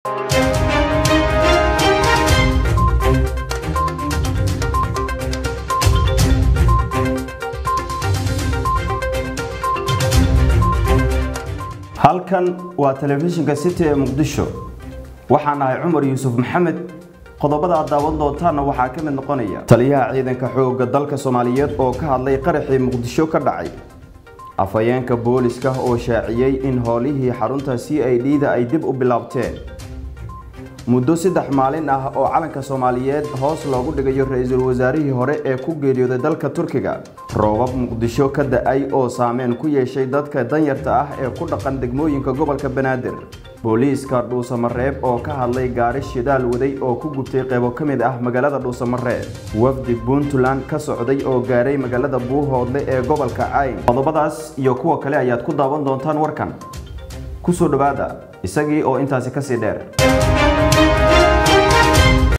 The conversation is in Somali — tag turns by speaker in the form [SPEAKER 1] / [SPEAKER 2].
[SPEAKER 1] halkan waa telefishinka City ee Muqdisho waxaan ahay Cumar Yuusuf Maxamed qodobada aad daawan doontaana waxa ka mid noqonaya taliyaha ciidanka xoogga dalka Soomaaliyeed oo ka hadlay qaraxii Muqdisho ka dhacay afayeenka booliska oo shaaciyay in howlihii xarunta CID-da ay dib u bilaabteen muddo 3 maalin ah oo calanka Soomaaliyeed hoos loogu dhigayo ra'iisul wasaarihii hore ee ku geeriyooday dalka Turkiga roobab Muqdisho ka da'ay oo saameyn ku yeeshay dadka danyarta ah ee ku dhaqan degmooyinka gobolka Banaadir booliiska Dhuusamareeb oo ka hadlay gaari shidaal waday oo ku gubtay qaybo kamid ah magaalada Dhuusamareeb wafdi Puntland ka socday oo gaaray magaalada Buuhoodle ee gobolka Cayn qodobadaas iyo kuwa kale ayaad ku daawan doontaan warkan ku soo dhawaada isagii oo intaasi ka sii dheer